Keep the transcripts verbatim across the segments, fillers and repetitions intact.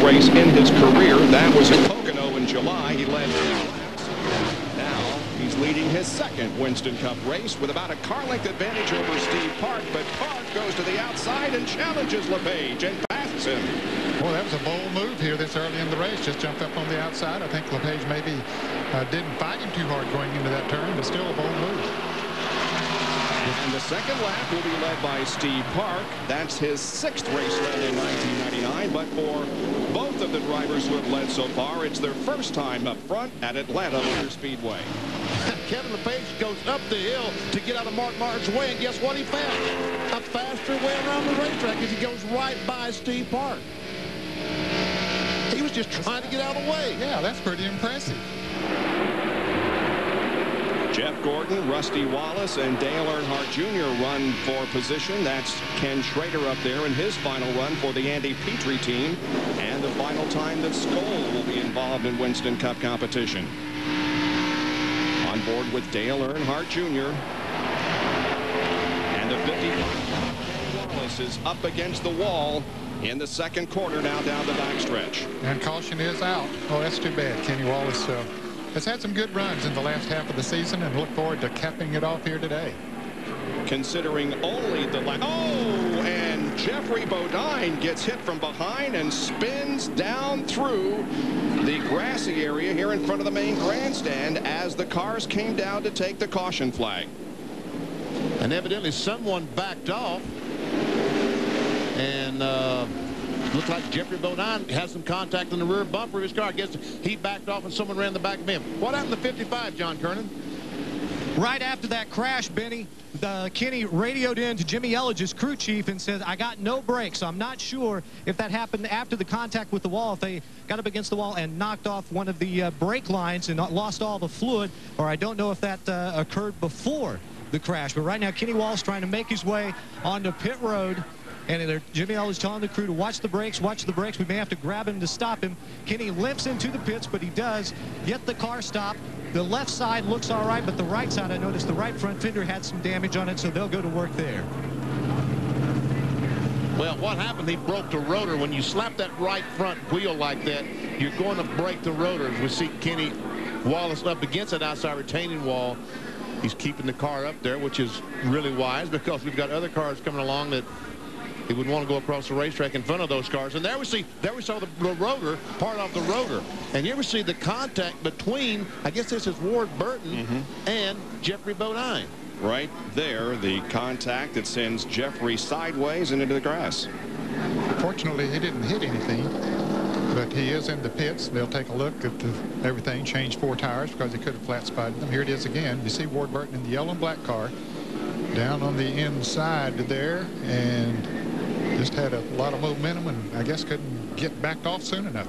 race in his career. That was in Pocono in July. He led. Now he's leading his second Winston Cup race with about a car length advantage over Steve Park. But Park goes to the outside and challenges LePage and passes him. Well, that was a bold move here this early in the race. Just jumped up on the outside. I think LePage maybe uh, didn't fight him too hard going into that turn, but still a bold move. And the second lap will be led by Steve Park. That's his sixth race led in nineteen ninety-nine. But for both of the drivers who have led so far, it's their first time up front at Atlanta Motor Speedway. Kevin LePage goes up the hill to get out of Mark Martin's way, and guess what he found? A faster way around the racetrack as he goes right by Steve Park. He was just trying to get out of the way. Yeah, that's pretty impressive. Jeff Gordon, Rusty Wallace, and Dale Earnhardt Junior run for position. That's Ken Schrader up there in his final run for the Andy Petrie team. And the final time that Skoll will be involved in Winston Cup competition. On board with Dale Earnhardt Junior And the fifty-five Wallace is up against the wall in the second quarter now down the backstretch. And caution is out. Oh, that's too bad. Kenny Wallace uh, has had some good runs in the last half of the season and look forward to capping it off here today. Considering only the last. Oh, and Geoffrey Bodine gets hit from behind and spins down through the grassy area here in front of the main grandstand as the cars came down to take the caution flag. And evidently someone backed off. And uh, looked like Geoffrey Bodine has some contact in the rear bumper of his car. I guess he backed off and someone ran the back of him. What happened to fifty-five, John Kernan? Right after that crash, Benny, the Kenny radioed in to Jimmy Elledge's crew chief and said, I got no brakes. So I'm not sure if that happened after the contact with the wall, if they got up against the wall and knocked off one of the uh, brake lines and lost all the fluid, or I don't know if that uh, occurred before the crash. But right now, Kenny Wallace trying to make his way onto pit road. And Jimmy Elledge telling the crew to watch the brakes, watch the brakes. We may have to grab him to stop him. Kenny limps into the pits, but he does get the car stopped. The left side looks all right, but the right side, I noticed the right front fender had some damage on it, so they'll go to work there. Well, what happened? He broke the rotor. When you slap that right front wheel like that, you're going to break the rotor. As we see Kenny Wallace up against that outside retaining wall. He's keeping the car up there, which is really wise because we've got other cars coming along that he would want to go across the racetrack in front of those cars. And there we see, there we saw the, the rotor, part of the rotor. And you ever see the contact between, I guess this is Ward Burton mm-hmm. and Geoffrey Bodine. Right there, the contact that sends Geoffrey sideways and into the grass. Fortunately, he didn't hit anything, but he is in the pits. They'll take a look at the, everything, change four tires because he could have flat spotted them. Here it is again. You see Ward Burton in the yellow and black car down on the inside there, and just had a lot of momentum and I guess couldn't get backed off soon enough.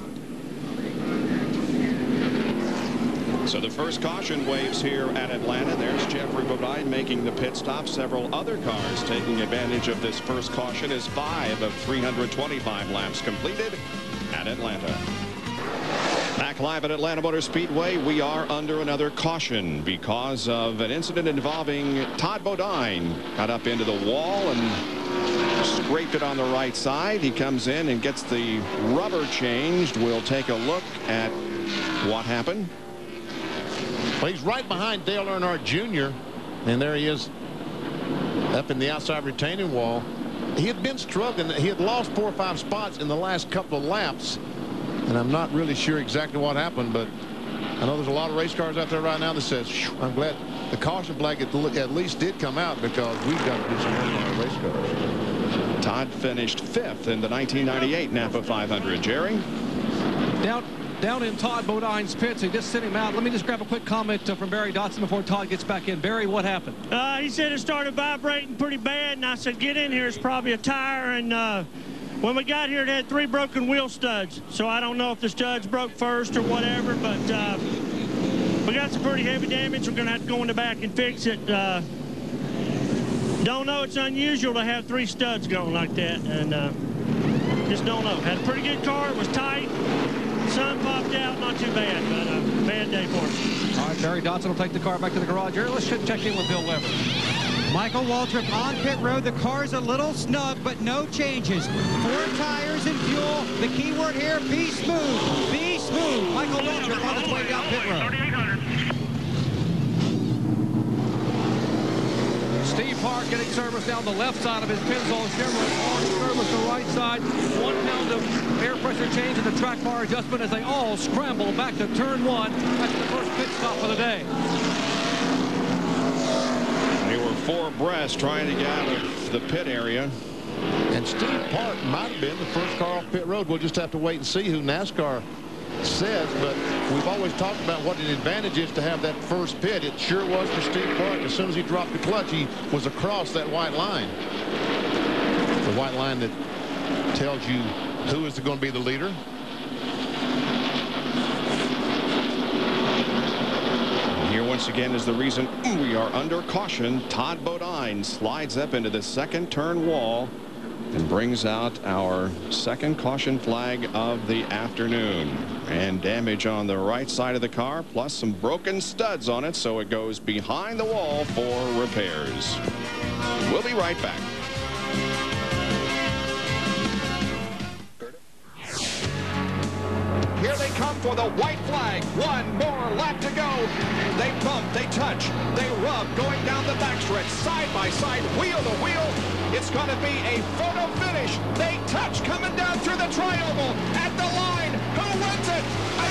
So the first caution waves here at Atlanta. There's Geoffrey Bodine making the pit stop. Several other cars taking advantage of this first caution as five of three hundred twenty-five laps completed at Atlanta. Back live at Atlanta Motor Speedway, we are under another caution because of an incident involving Todd Bodine. Got up into the wall and scraped it on the right side. He comes in and gets the rubber changed. We'll take a look at what happened. Well, he's right behind Dale Earnhardt Junior And there he is up in the outside retaining wall. He had been struggling. He had lost four or five spots in the last couple of laps. And I'm not really sure exactly what happened, but I know there's a lot of race cars out there right now that says, I'm glad the caution flag at least did come out because we've got to do some work on our race cars. Todd finished fifth in the nineteen ninety-eight Napa five hundred. Jerry? Down, down in Todd Bodine's pits. He just sent him out. Let me just grab a quick comment uh, from Barry Dotson before Todd gets back in. Barry, what happened? Uh, he said it started vibrating pretty bad, and I said, get in here. It's probably a tire. And uh, when we got here, it had three broken wheel studs. So I don't know if the studs broke first or whatever, but uh, we got some pretty heavy damage. We're going to have to go in the back and fix it. Uh, don't know. It's unusual to have three studs going like that, and uh, just don't know. Had a pretty good car. It was tight. Sun popped out. Not too bad, but a uh, bad day for us. All right, Barry Dotson will take the car back to the garage. Here, let's check in with Bill Weber. Michael Waltrip on pit road. The car's a little snug, but no changes. Four tires and fuel. The key word here, be smooth. Be smooth. Michael Waltrip on his way down pit road. Steve Park getting service down the left side of his Pennzoil Chevrolet. On service the right side. One pound of air pressure change and the track bar adjustment as they all scramble back to turn one. That's the first pit stop of the day. They were four abreast trying to get out of the pit area. And Steve Park might have been the first car off pit road. We'll just have to wait and see who NASCAR says, but we've always talked about what an advantage is to have that first pit. It sure was for Steve Park. As soon as he dropped the clutch, he was across that white line. The white line that tells you who is going to be the leader. Here once again is the reason we are under caution. Todd Bodine slides up into the second turn wall and brings out our second caution flag of the afternoon. And damage on the right side of the car, plus some broken studs on it, so it goes behind the wall for repairs. We'll be right back. Here they come for the white flag. One more lap to go. They bump, they touch, they rub, going down the backstretch, side by side, wheel to wheel. It's going to be a photo finish. They touch, coming down through the triangle at the line. Who wins it? I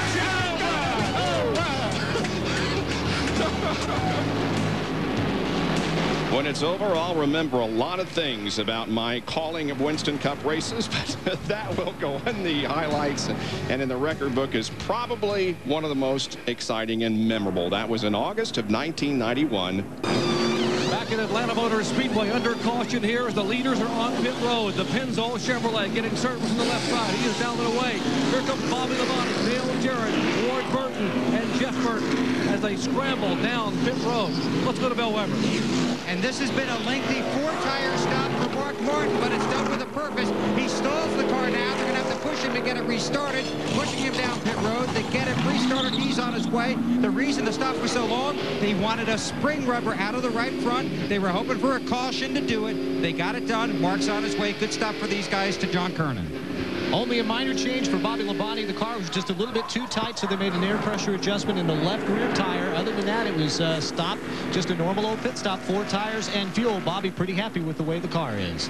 believe When it's over, I'll remember a lot of things about my calling of Winston Cup races, but that will go in the highlights and in the record book as probably one of the most exciting and memorable. That was in August of nineteen ninety-one. Back at Atlanta Motor Speedway, under caution here as the leaders are on pit road. The Pennzoil Chevrolet getting service on the left side. He is down and away. Here comes Bobby Labonte, Dale Jarrett, Ward Burton, and Geoff Burton as they scramble down pit road. Let's go to Bill Weber. And this has been a lengthy four-tire stop for Mark Martin, but it's done with a purpose. He stalls the car now. They're going to have to push him to get it restarted, pushing him down pit road. They get it restarted. He's on his way. The reason the stop was so long, they wanted a spring rubber out of the right front. They were hoping for a caution to do it. They got it done. Mark's on his way. Good stop for these guys to John Kernan. Only a minor change for Bobby Labonte. The car was just a little bit too tight, so they made an air pressure adjustment in the left rear tire. Other than that, it was uh, stopped. Just a normal old pit stop, four tires and fuel. Bobby pretty happy with the way the car is.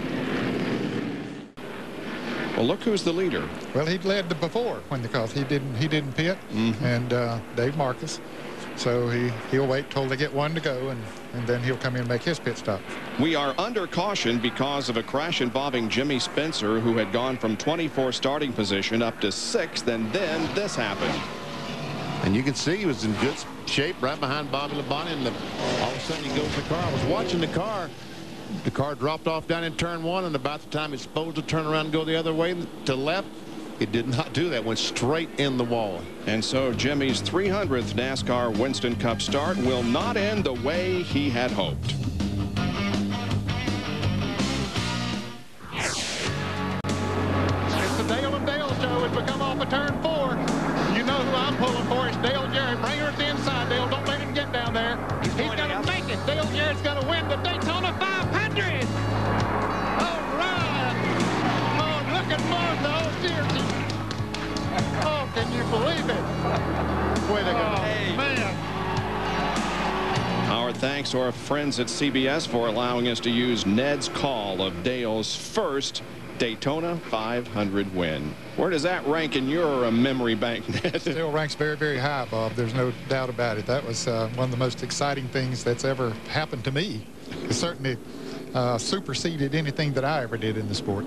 Well, look who's the leader. Well, he'd led the before when the cause he didn't he didn't pit, mm-hmm. and uh, Dave Marcus. So he, he'll wait till they get one to go, and, and then he'll come in and make his pit stop. We are under caution because of a crash involving Jimmy Spencer, who had gone from twenty-four starting position up to sixth, and then this happened. And you can see he was in good shape right behind Bobby Labonte, and the, all of a sudden he goes to the car. I was watching the car. The car dropped off down in turn one, and about the time it's supposed to turn around and go the other way to left, it did not do that. Went straight in the wall. And so Jimmy's three hundredth NASCAR Winston Cup start will not end the way he had hoped. It's the Dale and Dale show. It's become off of turn four. You know who I'm pulling for. It's Dale Jarrett. Bring her to the inside, Dale. Don't let him get down there. He's, He's going to make it. Dale Jarrett's going to win the Daytona five hundred. All right. Oh, look at Martha. Oh, dear. Oh, can you believe it? Way to go. Oh, hey. Man. Our thanks to our friends at C B S for allowing us to use Ned's call of Dale's first Daytona five hundred win. Where does that rank in your uh, memory bank, Ned? Still ranks very, very high, Bob. There's no doubt about it. That was uh, one of the most exciting things that's ever happened to me. It certainly uh, superseded anything that I ever did in the sport.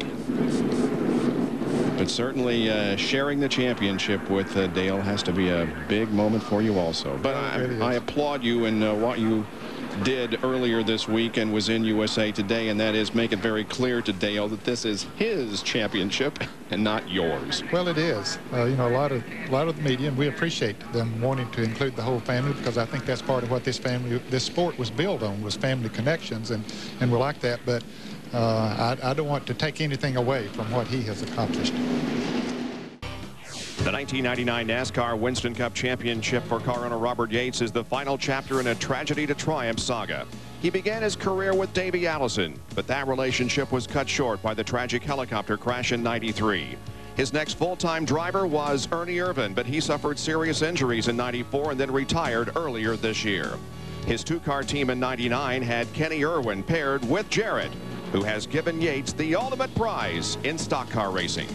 But certainly uh, sharing the championship with uh, Dale has to be a big moment for you also. But I, I applaud you in uh, what you did earlier this week and was in U S A Today, and that is make it very clear to Dale that this is his championship and not yours. Well, it is. Uh, you know, a lot of a lot of the media, and we appreciate them wanting to include the whole family, because I think that's part of what this family, this sport was built on, was family connections, and and we're like that. But uh, I, I don't want to take anything away from what he has accomplished. The nineteen ninety-nine NASCAR Winston Cup Championship for car owner Robert Yates is the final chapter in a tragedy to triumph saga. He began his career with Davey Allison, but that relationship was cut short by the tragic helicopter crash in ninety-three. His next full-time driver was Ernie Irvin, but he suffered serious injuries in ninety-four and then retired earlier this year. His two-car team in ninety-nine had Kenny Irwin paired with Jarrett, who has given Yates the ultimate prize in stock car racing.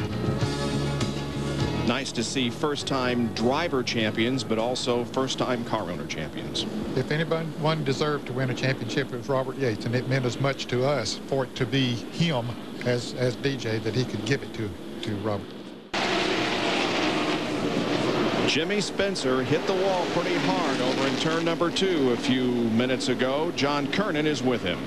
Nice to see first-time driver champions, but also first-time car owner champions. If anyone deserved to win a championship, it was Robert Yates, and it meant as much to us for it to be him as as D J that he could give it to to Robert. Jimmy Spencer hit the wall pretty hard over in turn number two a few minutes ago. John Kernan is with him.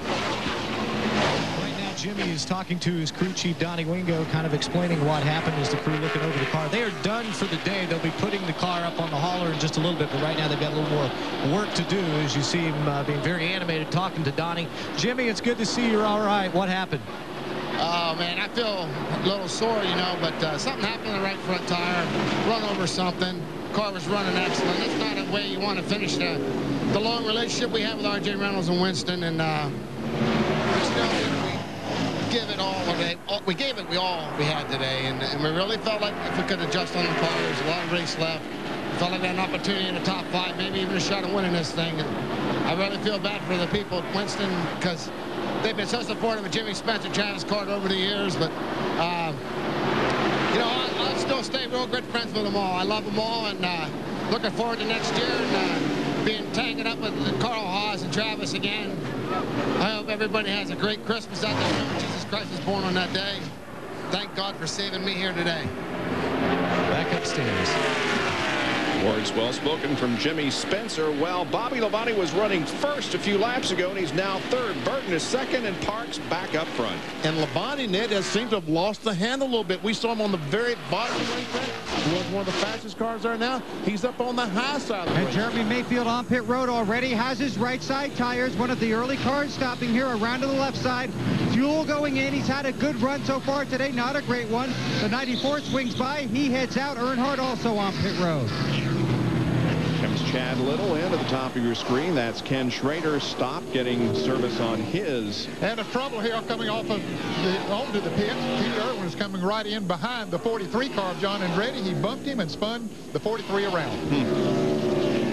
Jimmy is talking to his crew chief, Donnie Wingo, kind of explaining what happened as the crew looking over the car. They are done for the day. They'll be putting the car up on the hauler in just a little bit, but right now they've got a little more work to do, as you see him uh, being very animated talking to Donnie. Jimmy, it's good to see you're all right. What happened? Oh, man, I feel a little sore, you know, but uh, something happened in the right front tire, run over something. Car was running excellent. That's not a way you want to finish the, the long relationship we have with R J Reynolds and Winston, and uh, still, give it all okay. We gave it we all we had today, and, and we really felt like if we could adjust on the car, there's a lot of race left. We felt like we had an opportunity in the top five, maybe even a shot at winning this thing. And I really feel bad for the people at Winston because they've been so supportive of Jimmy Spencer, Travis Carter over the years. But um, you know, I'll, I'll still stay real good friends with them all. I love them all, and uh, looking forward to next year and uh, being tangled up with Carl Haas and Travis again. I hope everybody has a great Christmas out there. Remember, Jesus Christ was born on that day. Thank God for saving me here today. Back upstairs. Words well spoken from Jimmy Spencer. Well, Bobby Labonte was running first a few laps ago, and he's now third. Burton is second, and Parks back up front. And Labonte, Ned, has seemed to have lost the handle a little bit. We saw him on the very bottom of the racetrack. He was one of the fastest cars there now. He's up on the high side of the And race. Jeremy Mayfield on pit road already has his right side tires. One of the early cars stopping here around to the left side. Fuel going in. He's had a good run so far today. Not a great one. The ninety-four swings by. He heads out. Earnhardt also on pit road. Comes Chad Little in at the top of your screen. That's Ken Schrader stopped getting service on his. And the trouble here coming off of the onto the pit. Pete Irwin is coming right in behind the forty-three car of John Andretti. He bumped him and spun the forty-three around. Hmm.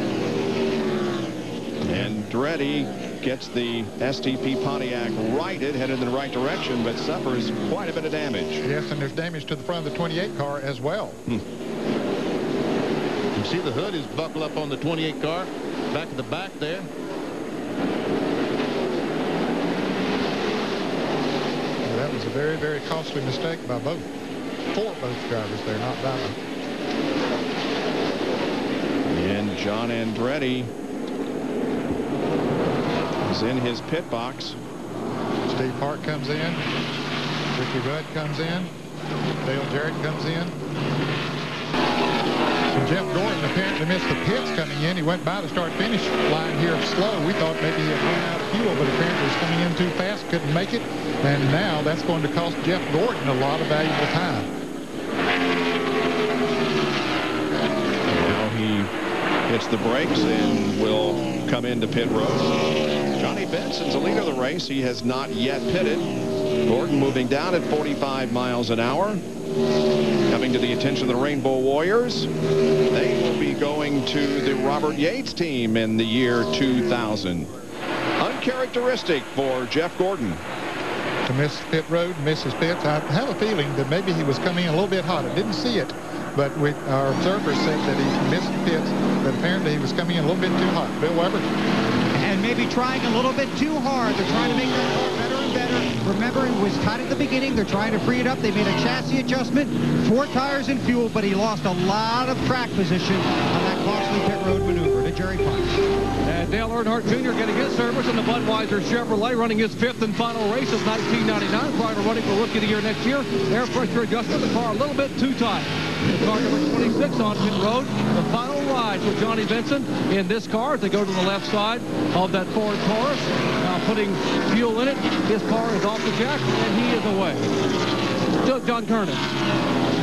Andretti gets the S T P Pontiac righted, headed in the right direction, but suffers quite a bit of damage. Yes, and there's damage to the front of the twenty-eight car as well. Hmm. You see the hood is buckled up on the twenty-eight car, back at the back there. Well, that was a very, very costly mistake by both, for both drivers there, not by them. And John Andretti is in his pit box. Steve Park comes in. Ricky Rudd comes in. Dale Jarrett comes in. And Jeff Gordon apparently missed the pits coming in. He went by the start-finish line here slow. We thought maybe he had run out of fuel, but apparently he was coming in too fast, couldn't make it. And now that's going to cost Jeff Gordon a lot of valuable time. Now he hits the brakes and will come into pit road. Johnny Benson's the leader of the race. He has not yet pitted. Gordon moving down at forty-five miles an hour. Coming to the attention of the Rainbow Warriors. They will be going to the Robert Yates team in the year two thousand. Uncharacteristic for Jeff Gordon. To miss pit road, miss his pits. I have a feeling that maybe he was coming in a little bit hot. I didn't see it, but we, our observers said that he missed the pits, but apparently he was coming in a little bit too hot. Bill Weber? And maybe trying a little bit too hard. They're trying to make that car better and better. Remember, it was hot at the beginning. They're trying to free it up. They made a chassis adjustment, four tires and fuel, but he lost a lot of track position on that costly pit road maneuver to Jerry Parks. And Dale Earnhardt Junior getting his service in the Budweiser Chevrolet, running his fifth and final race of nineteen ninety-nine, prior to running for Rookie of the Year next year. Air pressure adjustment, the car a little bit too tight. The car number twenty-six on pit road. The final ride for Johnny Benson in this car as they go to the left side of that Ford Taurus. Now putting fuel in it. His car is off the jack, and he is away. John Kernan.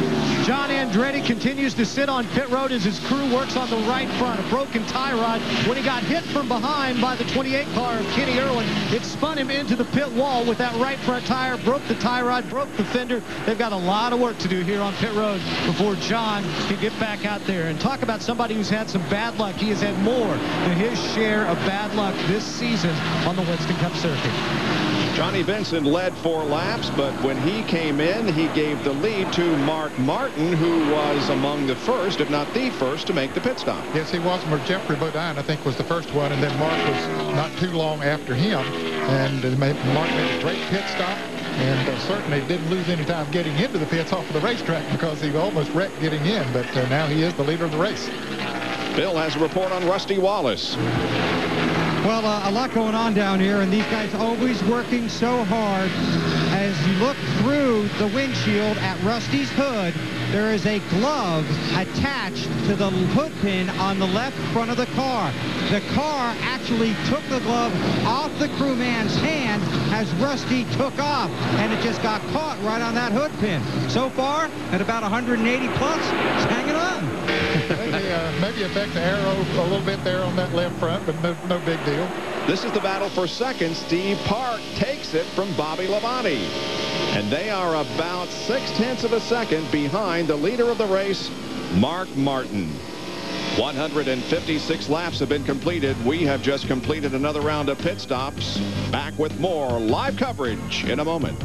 John Andretti continues to sit on pit road as his crew works on the right front. A broken tie rod when he got hit from behind by the twenty-eight car of Kenny Irwin. It spun him into the pit wall with that right front tire, broke the tie rod, broke the fender. They've got a lot of work to do here on pit road before John can get back out there. And talk about somebody who's had some bad luck. He has had more than his share of bad luck this season on the Winston Cup circuit. Johnny Vincent led four laps, but when he came in, he gave the lead to Mark Martin, who was among the first, if not the first, to make the pit stop. Yes, he was. Geoffrey Bodine, I think, was the first one, and then Mark was not too long after him. And uh, made, Mark made a great pit stop, and uh, certainly didn't lose any time getting into the pits off of the racetrack because he almost wrecked getting in, but uh, now he is the leader of the race. Bill has a report on Rusty Wallace. Well, uh, a lot going on down here, and these guys always working so hard. As you look through the windshield at Rusty's hood, there is a glove attached to the hood pin on the left front of the car. The car actually took the glove off the crewman's hand as Rusty took off, and it just got caught right on that hood pin. So far, at about one hundred eighty plus, it's hanging on. maybe, uh, maybe affect the arrow a little bit there on that left front, but no, no big deal. This is the battle for second. Steve Park takes it from Bobby Labonte. And they are about six-tenths of a second behind the leader of the race, Mark Martin. one hundred fifty-six laps have been completed. We have just completed another round of pit stops. Back with more live coverage in a moment.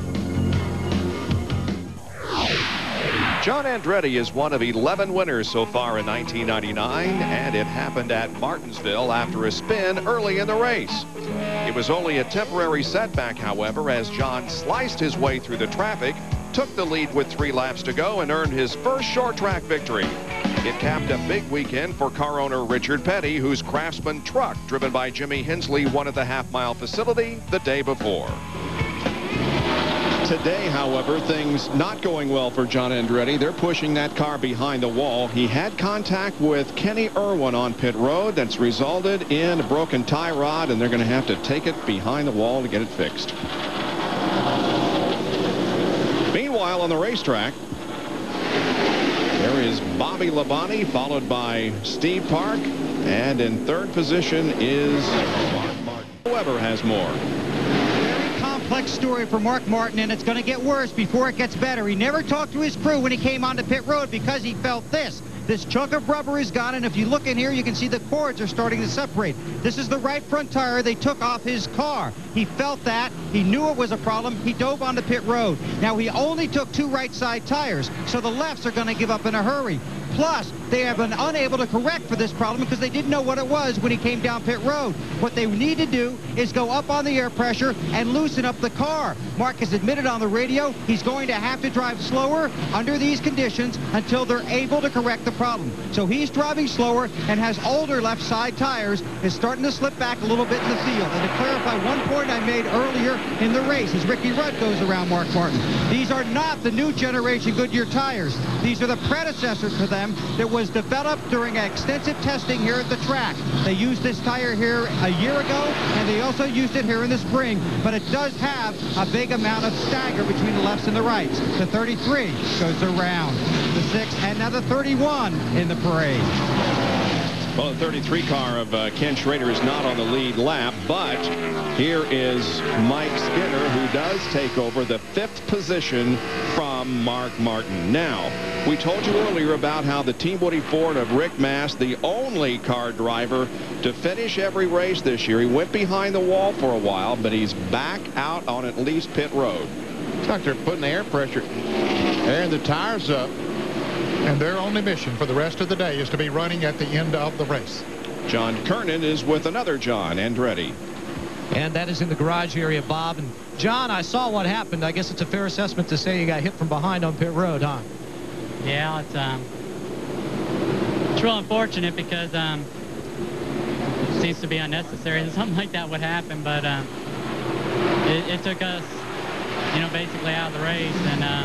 John Andretti is one of eleven winners so far in nineteen ninety-nine, and it happened at Martinsville after a spin early in the race. It was only a temporary setback, however, as John sliced his way through the traffic, took the lead with three laps to go, and earned his first short track victory. It capped a big weekend for car owner Richard Petty, whose Craftsman truck, driven by Jimmy Hensley, won at the half-mile facility the day before. Today, however, things not going well for John Andretti. They're pushing that car behind the wall. He had contact with Kenny Irwin on pit road. That's resulted in a broken tie rod, and they're going to have to take it behind the wall to get it fixed. Meanwhile, on the racetrack, there is Bobby Labonte, followed by Steve Park, and in third position is Mark Martin. Whoever has more. Complex story for Mark Martin, and it's going to get worse before it gets better. He never talked to his crew when he came onto pit road because he felt this. This chunk of rubber is gone, and if you look in here, you can see the cords are starting to separate. This is the right front tire they took off his car. He felt that. He knew it was a problem. He dove onto pit road. Now, he only took two right side tires, so the lefts are going to give up in a hurry. Plus, they have been unable to correct for this problem because they didn't know what it was when he came down pit road. What they need to do is go up on the air pressure and loosen up the car. Mark has admitted on the radio he's going to have to drive slower under these conditions until they're able to correct the problem. So he's driving slower and has older left side tires, is starting to slip back a little bit in the field. And to clarify one point I made earlier in the race as Ricky Rudd goes around Mark Martin, these are not the new generation Goodyear tires. These are the predecessor to them that was developed during extensive testing here at the track. They used this tire here a year ago, and they also used it here in the spring, but it does have a big amount of stagger between the lefts and the rights. The thirty-three goes around the six, and now the thirty-one in the parade. Well, the thirty-three car of uh, Ken Schrader is not on the lead lap, but here is Mike Skinner, who does take over the fifth position from Mark Martin. Now, we told you earlier about how the Team Woody Ford of Rick Mast, the only car driver to finish every race this year. He went behind the wall for a while, but he's back out on at least pit road. It's like they're putting the air pressure, airing the tires up. And their only mission for the rest of the day is to be running at the end of the race. John Kernan is with another John Andretti. And that is in the garage area, Bob. And John, I saw what happened. I guess it's a fair assessment to say you got hit from behind on pit road, huh? Yeah, it's um, it's real unfortunate because um, it seems to be unnecessary that something like that would happen. But um, it, it took us, you know, basically out of the race, and um,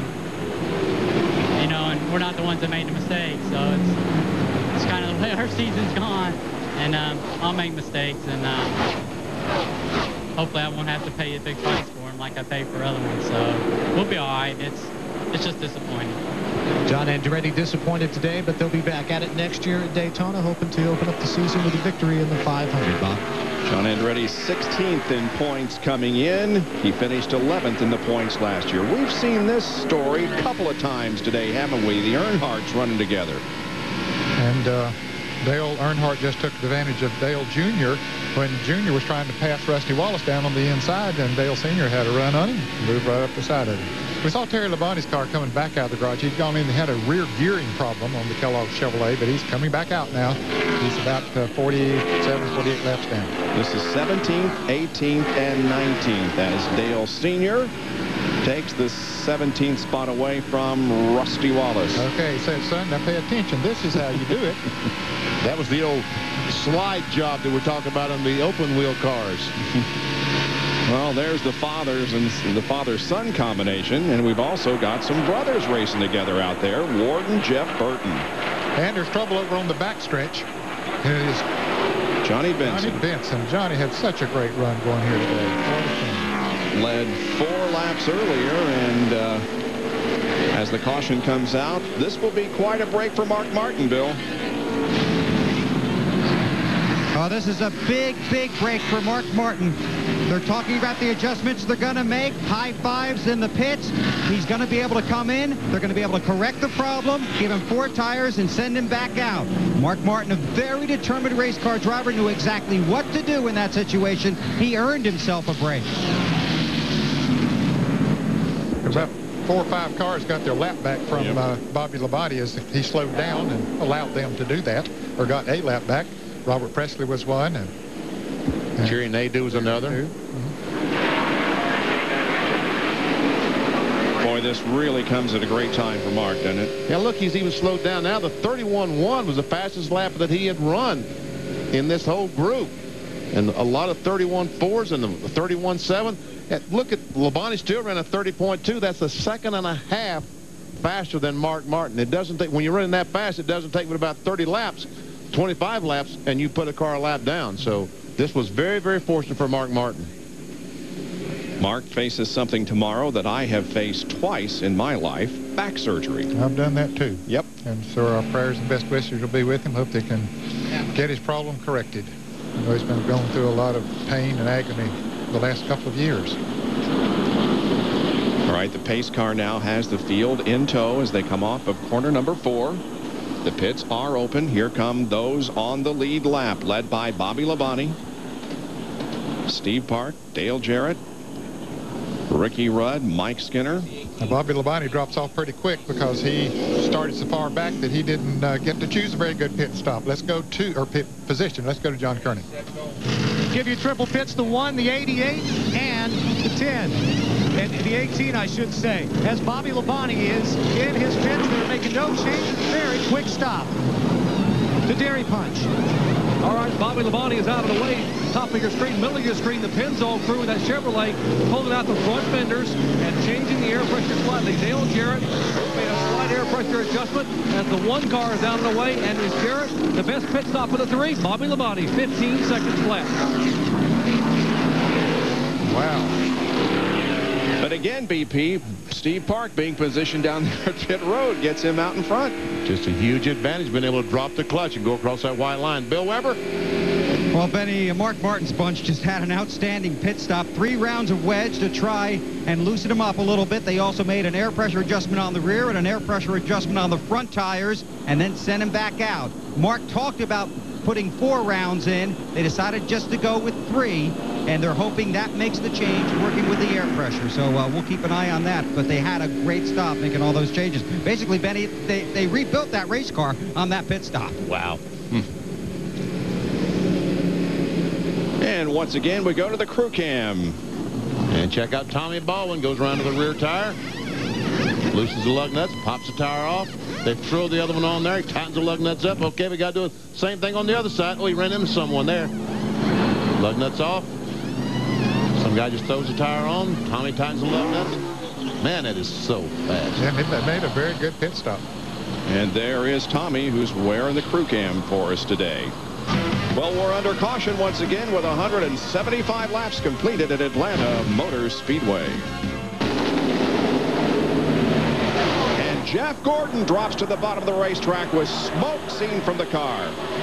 you know, and we're not the ones that made the mistake. So it's it's kind of the way our season's gone, and um, I'll make mistakes, and um, hopefully I won't have to pay a big price for them like I pay for other ones. So we'll be all right. It's it's just disappointing. John Andretti disappointed today, but they'll be back at it next year at Daytona, hoping to open up the season with a victory in the five hundred, Bob. John Andretti sixteenth in points coming in. He finished eleventh in the points last year. We've seen this story a couple of times today, haven't we? The Earnhardts running together. And uh, Dale Earnhardt just took advantage of Dale Junior when Junior was trying to pass Rusty Wallace down on the inside, and Dale Senior had a run on him, moved right up the side of him. We saw Terry Labonte's car coming back out of the garage. He'd gone in and had a rear gearing problem on the Kellogg Chevrolet, but he's coming back out now. He's about uh, forty-seven, forty-eight laps down. This is seventeenth, eighteenth, and nineteenth as Dale Senior takes the seventeenth spot away from Rusty Wallace. Okay, he said, son, now pay attention. This is how you do it. That was the old slide job that we're talking about on the open wheel cars. Well, there's the fathers and the father-son combination, and we've also got some brothers racing together out there, Ward and Geoff Burton. And there's trouble over on the backstretch. It is Johnny Benson. Johnny Benson. Johnny had such a great run going here today. Led four laps earlier, and uh, as the caution comes out, this will be quite a break for Mark Martin, Bill. Oh, this is a big, big break for Mark Martin. They're talking about the adjustments they're going to make. High fives in the pits. He's going to be able to come in. They're going to be able to correct the problem, give him four tires, and send him back out. Mark Martin, a very determined race car driver, knew exactly what to do in that situation. He earned himself a break. About four or five cars got their lap back from Yep. uh, Bobby Labonte as he slowed down and allowed them to do that, or got a lap back. Robert Presley was one, and, and Jerry Nadeau was another. Mm-hmm. Boy, this really comes at a great time for Mark, doesn't it? Yeah, look, he's even slowed down now. The thirty-one one was the fastest lap that he had run in this whole group. And a lot of thirty-one fours and the thirty-one seven. Look at Labonte still ran a thirty point two. That's a second and a half faster than Mark Martin. It doesn't take, when you're running that fast, it doesn't take but about thirty laps, twenty-five laps, and you put a car a lap down. So this was very, very fortunate for Mark Martin. Mark faces something tomorrow that I have faced twice in my life, back surgery. I've done that too. Yep. And so our prayers and best wishes will be with him. Hope they can get his problem corrected. I know he's been going through a lot of pain and agony the last couple of years. All right, the pace car now has the field in tow as they come off of corner number four. The pits are open. Here come those on the lead lap, led by Bobby Labonte, Steve Park, Dale Jarrett, Ricky Rudd, Mike Skinner. Now, Bobby Labonte drops off pretty quick because he started so far back that he didn't uh, get to choose a very good pit stop. Let's go to, or pit position. Let's go to John Kernan. Give you triple pits, the one, the eighty-eight, and the ten. And the eighteen, I should say. As Bobby Labonte is in his pits, they're making no changes. Very quick stop. The Dairy Punch. All right, Bobby Labonte is out of the way. Top of your screen, middle of your screen, the Pennzoil crew with that Chevrolet pulling out the front fenders and changing the air pressure slightly. Dale Jarrett made a slight air pressure adjustment as the one car is out of the way, and is Jarrett the best pit stop of the three? Bobby Labonte, fifteen seconds left. Wow. But again, B P, Steve Park being positioned down there at pit road gets him out in front. Just a huge advantage, being able to drop the clutch and go across that white line. Bill Weber? Well, Benny, Mark Martin's bunch just had an outstanding pit stop. Three rounds of wedge to try and loosen him up a little bit. They also made an air pressure adjustment on the rear and an air pressure adjustment on the front tires, and then sent him back out. Mark talked about putting four rounds in. They decided just to go with three, and they're hoping that makes the change, working with the air pressure. So uh, we'll keep an eye on that. But they had a great stop making all those changes. Basically, Benny, they, they rebuilt that race car on that pit stop. Wow. Hmm. And once again, we go to the crew cam. And check out Tommy Baldwin. Goes around to the rear tire. Loosens the lug nuts, pops the tire off. They throw the other one on there. He tightens the lug nuts up. Okay, we got to do the same thing on the other side. Oh, he ran into someone there. Lug nuts off. Some guy just throws the tire on. Tommy tightens the lug nuts. Man, that is so fast. And they made a very good pit stop. And there is Tommy, who's wearing the crew cam for us today. Well, we're under caution once again with one hundred seventy-five laps completed at Atlanta Motor Speedway. And Jeff Gordon drops to the bottom of the racetrack with smoke seen from the car.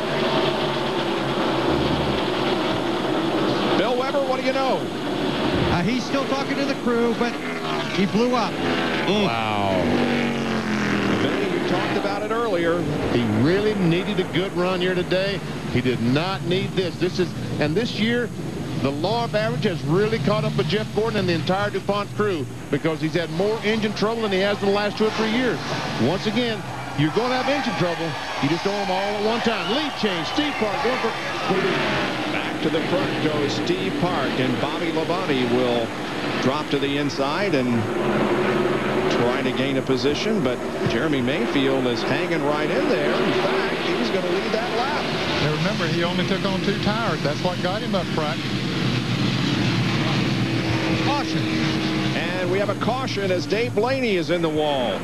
Bill Weber, what do you know? Uh, he's still talking to the crew, but he blew up. Mm. Wow. Benny, you talked about it earlier. He really needed a good run here today. He did not need this. This is, and this year, the law of average has really caught up with Jeff Gordon and the entire DuPont crew because he's had more engine trouble than he has in the last two or three years. Once again, you're going to have engine trouble. You just don't have them all at one time. Lead change. Steve Park going for the lead. Back to the front goes Steve Park, and Bobby Labonte will drop to the inside and try to gain a position, but Jeremy Mayfield is hanging right in there. In fact, he's going to lead that lap. Now remember, he only took on two tires. That's what got him up front. Caution. And we have a caution as Dave Blaney is in the wall.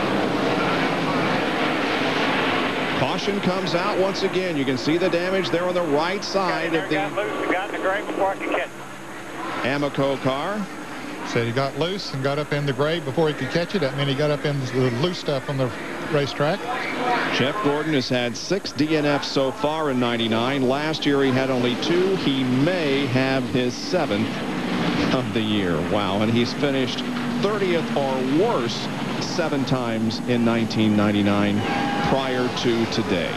Caution comes out once again. You can see the damage there on the right side of the got loose, got in the grave before I could catch it. Amoco car. Said he got loose and got up in the grade before he could catch it. That meant he got up in the loose stuff on the racetrack. Jeff Gordon has had six D N Fs so far in ninety-nine. Last year he had only two. He may have his seventh of the year. Wow, and he's finished thirtieth or worse seven times in nineteen ninety-nine prior to today.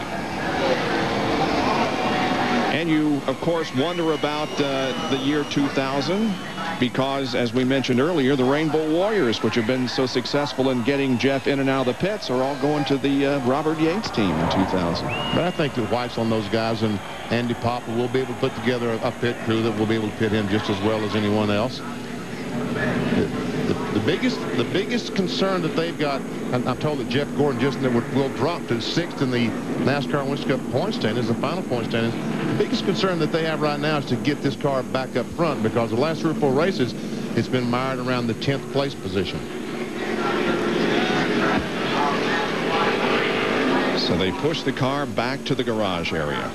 And you, of course, wonder about uh, the year two thousand because, as we mentioned earlier, the Rainbow Warriors, which have been so successful in getting Jeff in and out of the pits, are all going to the uh, Robert Yates team in two thousand. But I think the White's on those guys, and Andy Papa will be able to put together a pit crew that will be able to pit him just as well as anyone else. The, the, the biggest the biggest concern that they've got, and I'm told that Jeff Gordon just will, will drop to sixth in the NASCAR Winston Cup point standings, the final point standings. The biggest concern that they have right now is to get this car back up front, because the last three or four races it's been mired around the tenth place position. So they push the car back to the garage area.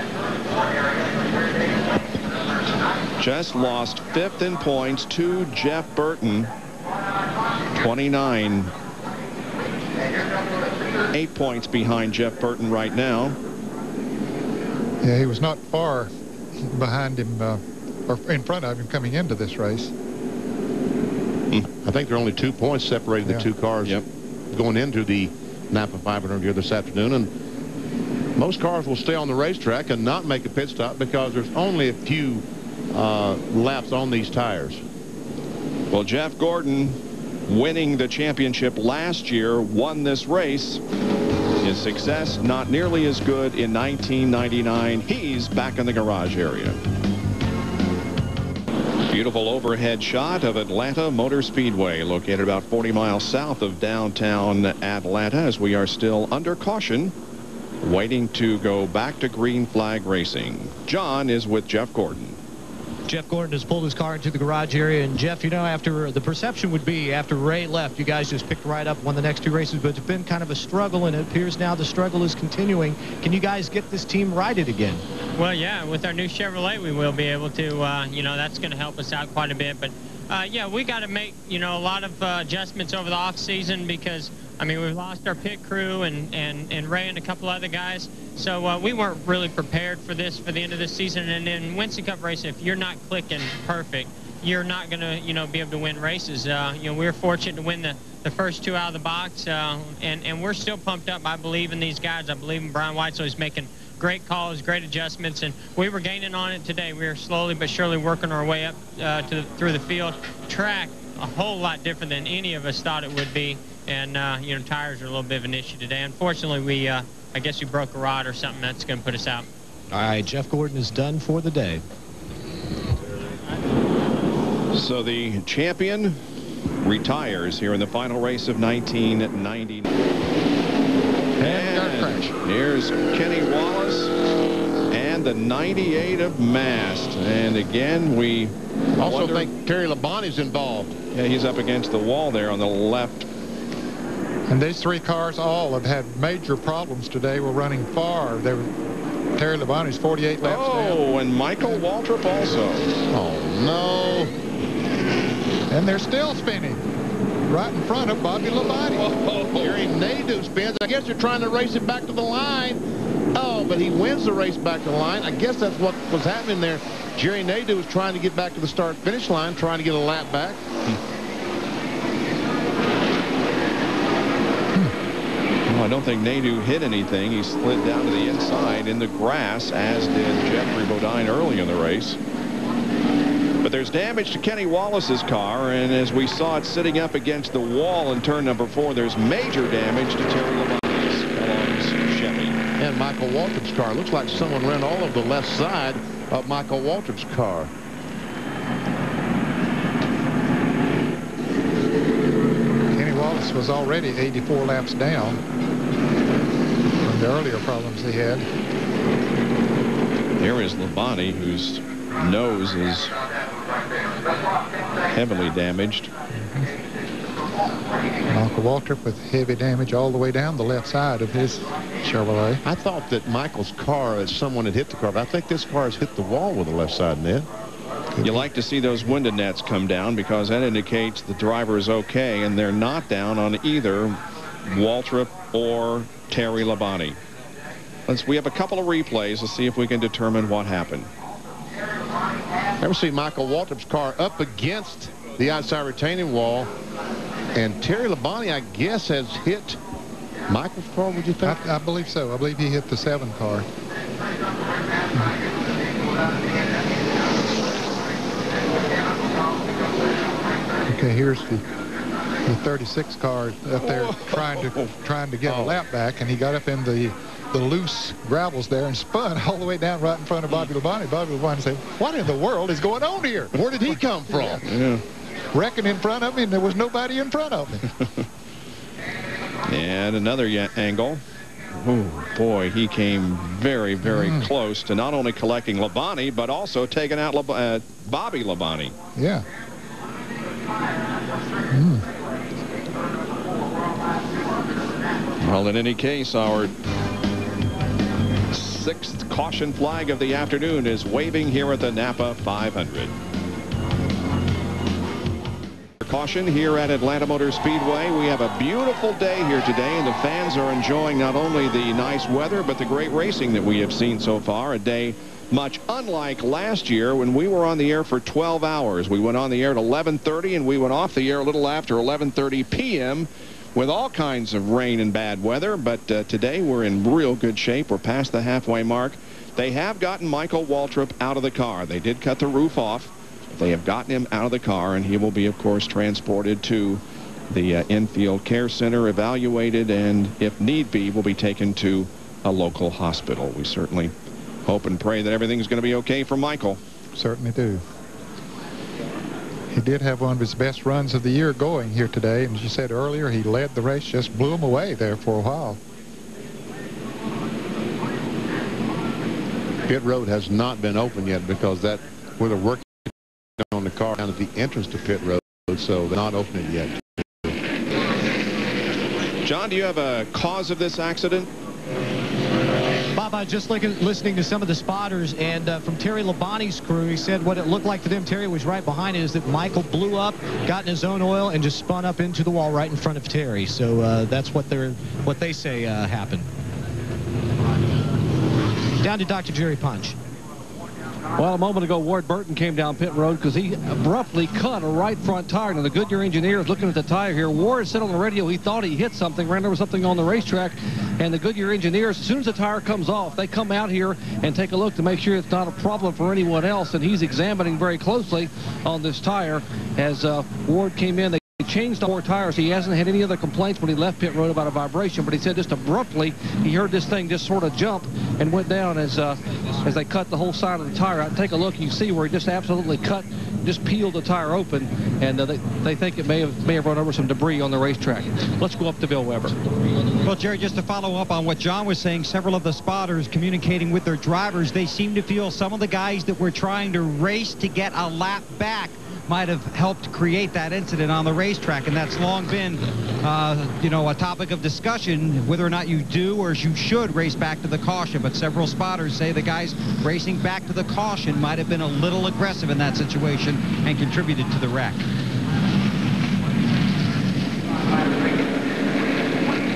Just lost fifth in points to Jeff Burton. twenty-nine. Eight points behind Jeff Burton right now. Yeah, he was not far behind him, uh, or in front of him coming into this race. I think there are only two points separating the yeah. two cars yep. going into the Napa five hundred here this afternoon. And most cars will stay on the racetrack and not make a pit stop because there's only a few uh, laps on these tires. Well, Jeff Gordon, winning the championship last year, won this race. His success not nearly as good in nineteen ninety-nine. He's back in the garage area. Beautiful overhead shot of Atlanta Motor Speedway, located about forty miles south of downtown Atlanta, as we are still under caution, waiting to go back to green flag racing. John is with Jeff Gordon. Jeff Gordon has pulled his car into the garage area, and Jeff, you know, after the perception would be after Ray left, you guys just picked right up, won the next two races, but it's been kind of a struggle, and it appears now the struggle is continuing. Can you guys get this team righted again? Well, yeah, with our new Chevrolet, we will be able to. Uh, you know, that's going to help us out quite a bit. But uh, yeah, we got to make, you know, a lot of uh, adjustments over the off season because, I mean, we've lost our pit crew and and and Ray and a couple other guys. So uh, we weren't really prepared for this for the end of the season. And in Winston Cup race, if you're not clicking perfect, you're not going to, you know, be able to win races. Uh, you know, we were fortunate to win the, the first two out of the box, uh, and, and we're still pumped up. I believe in these guys. I believe in Brian White, so he's making great calls, great adjustments, and we were gaining on it today. We were slowly but surely working our way up uh, to the, through the field. Track, a whole lot different than any of us thought it would be, and, uh, you know, tires are a little bit of an issue today. Unfortunately, we, uh, I guess we broke a rod or something that's going to put us out. All right, Jeff Gordon is done for the day. So the champion retires here in the final race of nineteen ninety-nine. And here's Kenny Wallace and the ninety-eight of Mast. And again, we also wonder, think Terry Labonte's involved. Yeah, he's up against the wall there on the left. And these three cars all have had major problems today. We're running far. They were Terry Labonte's forty-eight laps oh, down. Oh, and Michael Waltrip also. Oh, no. And they're still spinning. right in front of Bobby Labonte. Oh, Jerry Nadeau spins. I guess they're trying to race it back to the line. Oh, but he wins the race back to the line. I guess that's what was happening there. Jerry Nadeau was trying to get back to the start-finish line, trying to get a lap back. Well, I don't think Nadeau hit anything. He slid down to the inside in the grass, as did Geoffrey Bodine early in the race. But there's damage to Kenny Wallace's car, and as we saw it sitting up against the wall in turn number four, there's major damage to Terry Labonte's Kellogg's Chevy. And Michael Waltrip's car. Looks like someone ran all of the left side of Michael Waltrip's car. Kenny Wallace was already eighty-four laps down from the earlier problems he had. Here is Labonte, whose nose is heavily damaged. Michael Waltrip with heavy damage all the way down the left side of his Chevrolet. I thought that Michael's car, as someone had hit the car, but I think this car has hit the wall with the left side, Ned. You like to see those window nets come down because that indicates the driver is okay, and they're not down on either Waltrip or Terry Labonte. Let's, we have a couple of replays. Let's see if we can determine what happened. Ever see Michael Waltrip's car up against the outside retaining wall, and Terry Labonte, I guess, has hit Michael's car, would you think? I, I believe so. I believe he hit the seven car. Okay, here's the, the thirty-six car up there trying to trying to get oh. a lap back, and he got up in the the loose gravels there and spun all the way down right in front of Bobby Labonte. Bobby Labonte said, "What in the world is going on here? Where did he come from?" Yeah. Yeah. Wrecking in front of me, and there was nobody in front of me. And another angle. Oh, boy, he came very, very mm. close to not only collecting Labonte, but also taking out Lab uh, Bobby Labonte. Yeah. Mm. Well, in any case, our sixth caution flag of the afternoon is waving here at the Napa five hundred. Caution here at Atlanta Motor Speedway. We have a beautiful day here today, and the fans are enjoying not only the nice weather but the great racing that we have seen so far. A day much unlike last year when we were on the air for twelve hours. We went on the air at eleven thirty, and we went off the air a little after eleven thirty p m with all kinds of rain and bad weather. But uh, today we're in real good shape. We're past the halfway mark. They have gotten Michael Waltrip out of the car. They did cut the roof off. They have gotten him out of the car, and he will be, of course, transported to the uh, infield care center, evaluated, and if need be, will be taken to a local hospital. We certainly hope and pray that everything's going to be okay for Michael. Certainly do. He did have one of his best runs of the year going here today, and as you said earlier, he led the race, just blew him away there for a while. Pit road has not been open yet because that where they're working on the car down at the entrance to pit road, so they're not open it yet. John, do you have a cause of this accident? Bob, I just looking, listening to some of the spotters, and uh, from Terry Labonte's crew, he said what it looked like to them, Terry was right behind it, is that Michael blew up, got in his own oil, and just spun up into the wall right in front of Terry. So uh, that's what they're what they say uh, happened. Down to Doctor Jerry Punch. Well, a moment ago, Ward Burton came down pit road because he abruptly cut a right front tire. Now, the Goodyear engineer is looking at the tire here. Ward said on the radio he thought he hit something, ran over something on the racetrack. And the Goodyear engineers, as soon as the tire comes off, they come out here and take a look to make sure it's not a problem for anyone else. And he's examining very closely on this tire. As uh, Ward came in, they changed four tires. He hasn't had any other complaints when he left pit road about a vibration, but he said just abruptly he heard this thing just sort of jump and went down as uh, as they cut the whole side of the tire out. Take a look, you see where he just absolutely cut, just peeled the tire open, and uh, they, they think it may have may have run over some debris on the racetrack. Let's go up to Bill Weber. Well, Jerry, just to follow up on what John was saying, several of the spotters communicating with their drivers, they seem to feel some of the guys that were trying to race to get a lap back might have helped create that incident on the racetrack, and that's long been, uh, you know, a topic of discussion, whether or not you do or you should race back to the caution. But several spotters say the guys racing back to the caution might have been a little aggressive in that situation and contributed to the wreck.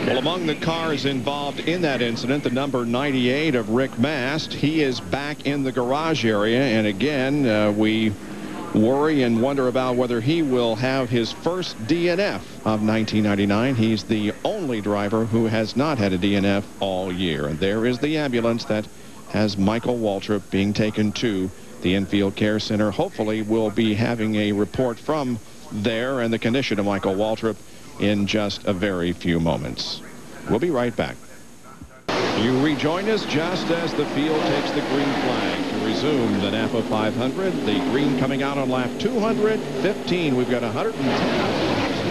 Well, among the cars involved in that incident, the number ninety-eight of Rick Mast, he is back in the garage area. And again, uh, we worry and wonder about whether he will have his first D N F of nineteen ninety-nine. He's the only driver who has not had a D N F all year. And there is the ambulance that has Michael Waltrip being taken to the infield care center. Hopefully we'll be having a report from there and the condition of Michael Waltrip in just a very few moments. We'll be right back. You rejoin us just as the field takes the green flag to resume the NAPA five hundred. The green coming out on lap two hundred fifteen. We've got one hundred ten.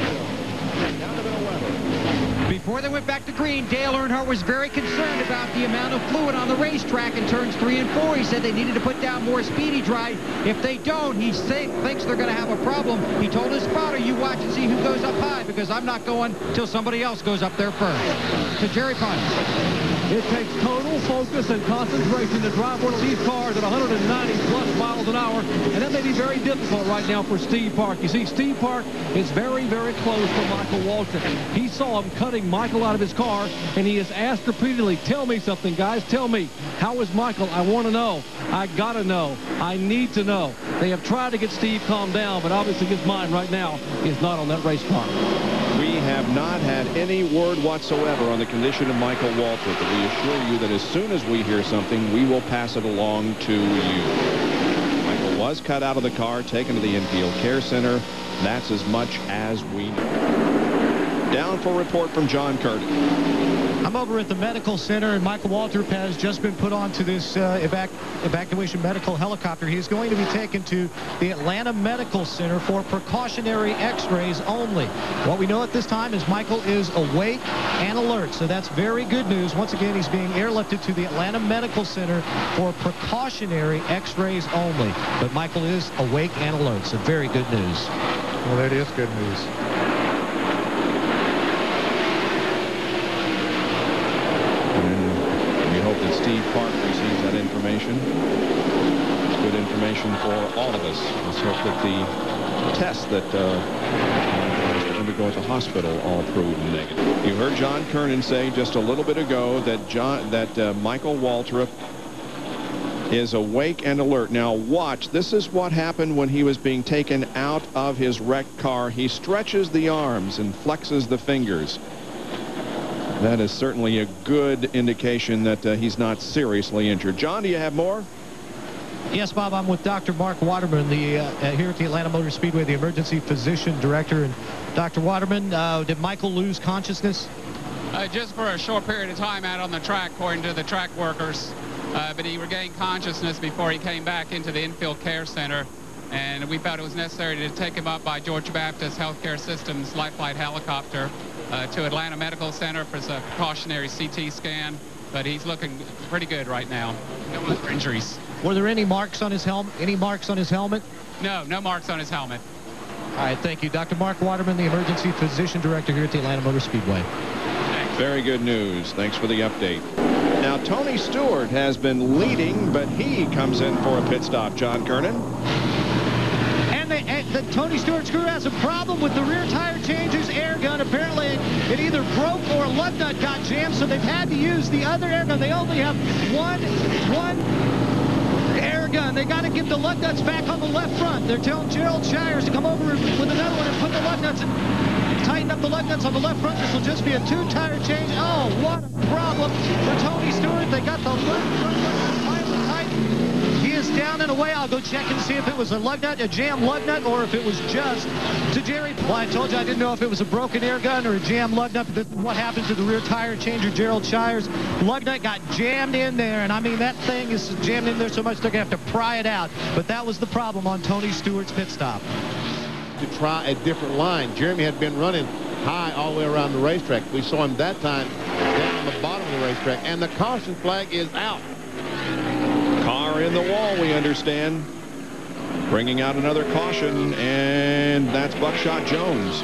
Before they went back to green, Dale Earnhardt was very concerned about the amount of fluid on the racetrack in turns three and four. He said they needed to put down more speedy dry. If they don't, he say, thinks they're going to have a problem. He told his spotter, you watch and see who goes up high, because I'm not going till somebody else goes up there first. To Jerry Pond. It takes total focus and concentration to drive one of these cars at one hundred ninety plus miles an hour, and that may be very difficult right now for Steve Park. You see, Steve Park is very, very close to Michael Waltrip. He saw him cutting Michael out of his car, and he has asked repeatedly, tell me something, guys, tell me. How is Michael? I want to know. I got to know. I need to know. They have tried to get Steve calmed down, but obviously his mind right now is not on that race car. We have not had any word whatsoever on the condition of Michael Waltrip, but we assure you that as soon as we hear something, we will pass it along to you. Michael was cut out of the car, taken to the infield care center. That's as much as we know. Down for a report from John Curtin. I'm over at the medical center, and Michael Waltrip has just been put onto this uh, evac evacuation medical helicopter. He's going to be taken to the Atlanta Medical Center for precautionary x-rays only. What we know at this time is Michael is awake and alert, so that's very good news. Once again, he's being airlifted to the Atlanta Medical Center for precautionary x-rays only. But Michael is awake and alert, so very good news. Well, that is good news. That Steve Park receives that information. It's good information for all of us. Let's hope that the tests that uh, undergo at the hospital all prove negative. You heard John Kernan say just a little bit ago that John, that uh, Michael Waltrip is awake and alert. Now watch. This is what happened when he was being taken out of his wrecked car. He stretches the arms and flexes the fingers. That is certainly a good indication that uh, he's not seriously injured. John, do you have more? Yes, Bob, I'm with Doctor Mark Waterman, the uh, uh, here at the Atlanta Motor Speedway, the emergency physician director. And Doctor Waterman, uh, did Michael lose consciousness? Uh, just for a short period of time out on the track, according to the track workers. Uh, but he regained consciousness before he came back into the infield care center. And we felt it was necessary to take him up by Georgia Baptist Healthcare System's Life Flight helicopter uh, to Atlanta Medical Center for a precautionary C T scan. But he's looking pretty good right now. No other injuries. Were there any marks on his helmet? Any marks on his helmet? No, no marks on his helmet. All right, thank you. Doctor Mark Waterman, the emergency physician director here at the Atlanta Motor Speedway. Very good news. Thanks for the update. Now, Tony Stewart has been leading, but he comes in for a pit stop. John Kernan. And the, and the Tony Stewart's crew has a problem with the rear tire changer's air gun. Apparently, it either broke or a lug nut got jammed, so they've had to use the other air gun. They only have one, one air gun. They got to get the lug nuts back on the left front. They're telling Gerald Shires to come over with another one and put the lug nuts in. Tighten up the lug nuts on the left front. This will just be a two-tire change. Oh, what a problem for Tony Stewart. They got the left front finally tightened. He is down and away. I'll go check and see if it was a lug nut, a jam lug nut, or if it was just to Jerry. Well, I told you I didn't know if it was a broken air gun or a jam lug nut. But this is what happened to the rear tire changer, Gerald Shires. Lug nut got jammed in there, and I mean, that thing is jammed in there so much they're going to have to pry it out. But that was the problem on Tony Stewart's pit stop. To try a different line. Jeremy had been running high all the way around the racetrack. We saw him that time down on the bottom of the racetrack, and the caution flag is out. Car in the wall, we understand. Bringing out another caution, and that's Buckshot Jones.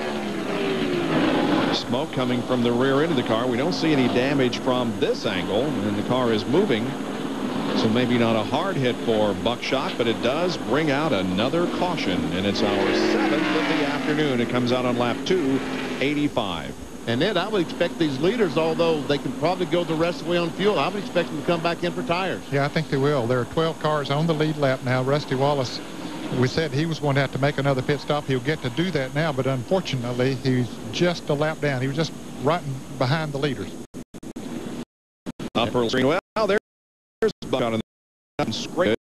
Smoke coming from the rear end of the car. We don't see any damage from this angle, and the car is moving. So maybe not a hard hit for Buckshot, but it does bring out another caution, and it's our seventh of the afternoon. It comes out on lap two eighty-five. And Ed, I would expect these leaders, although they can probably go the rest of the way on fuel, I would expect them to come back in for tires. Yeah, I think they will. There are twelve cars on the lead lap now. Rusty Wallace, we said he was going to have to make another pit stop. He'll get to do that now, but unfortunately, he's just a lap down. He was just right behind the leaders. Upper screen. Well, there's Buck on the scrape.